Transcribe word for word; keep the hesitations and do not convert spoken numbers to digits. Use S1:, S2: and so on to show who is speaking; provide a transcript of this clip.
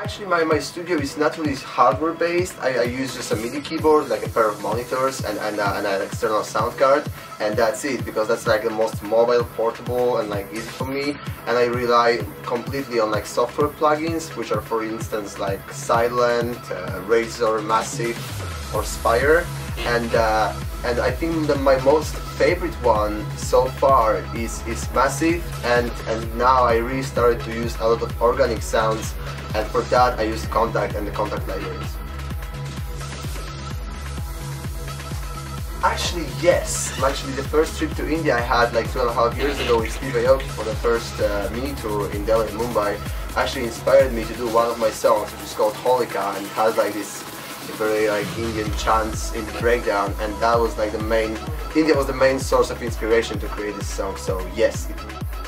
S1: Actually, my, my studio is not really hardware based. I, I use just a MIDI keyboard, like a pair of monitors and, and, uh, and an external sound card, and that's it, because that's like the most mobile, portable and like easy for me. And I rely completely on like software plugins, which are for instance like Silent, uh, Razor, Massive or Spire. And uh, and I think that my most favorite one so far is, is Massive, and, and now I really started to use a lot of organic sounds, and for that I use Contact and the Contact libraries. Actually, yes. Actually, the first trip to India I had like two and a half years ago with Steve Aoki for the first uh, mini tour in Delhi and Mumbai actually inspired me to do one of my songs, which is called Holika, and it has like this very like Indian chants in the breakdown, and that was like the main, India was the main source of inspiration to create this song, so yes. It,